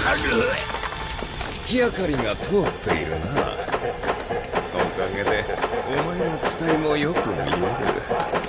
月明かりが通っているな。おかげでお前の地体もよく見える。